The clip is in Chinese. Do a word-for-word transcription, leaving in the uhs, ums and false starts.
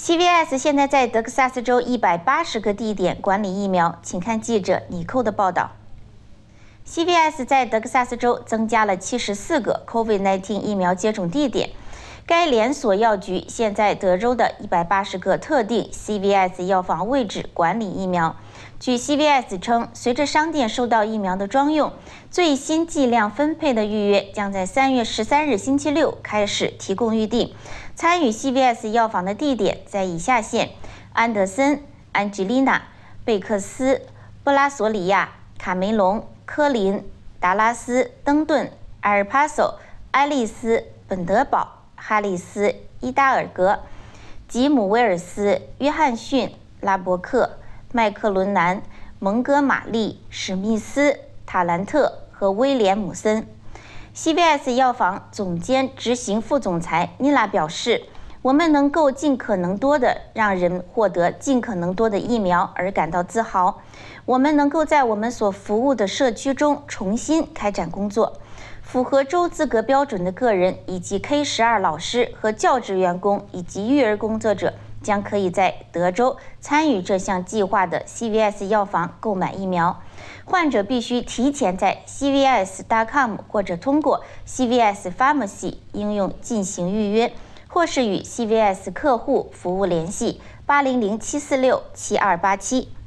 C V S 现在在德克萨斯州一百八十个地点管理疫苗，请看记者尼寇的报道。C V S 在德克萨斯州增加了七十四个 COVID 十九 疫苗接种地点。该连锁药局现在德州的一百八十个特定 C V S 药房位置管理疫苗。据 C V S 称，随着商店收到疫苗的装用，最新剂量分配的预约将在三月十三日星期六开始提供预定。参与 C V S 药房的地点在以下县：安德森、安吉丽娜、贝克斯、布拉索里亚、卡梅隆、科林、达拉斯、登顿、埃尔帕索、爱丽丝、本德堡、哈里斯、伊达尔格、吉姆威尔斯、约翰逊、拉伯克、麦克伦南、蒙哥马利、史密斯、塔兰特和威廉姆森。C V S 药房总监执行副总裁妮拉表示，我们能够尽可能多的让人获得尽可能多的疫苗而感到自豪。我们能够在我们所服务的社区中重新开展工作。符合州资格标准的个人以及 K 十二 老师和教职员工以及育儿工作者将可以在德州参与这项计划的 C V S 药房购买疫苗。患者必须提前在 C V S 点 com 或者通过 C V S Pharmacy 应用进行预约，或是与 C V S 客户服务联系八零零七四六七二八七。